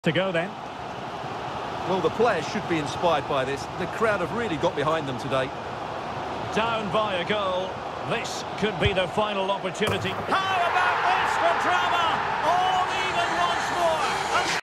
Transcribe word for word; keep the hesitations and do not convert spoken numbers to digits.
To go then. Well, the players should be inspired by this. The crowd have really got behind them today. Down by a goal. This could be their final opportunity. How about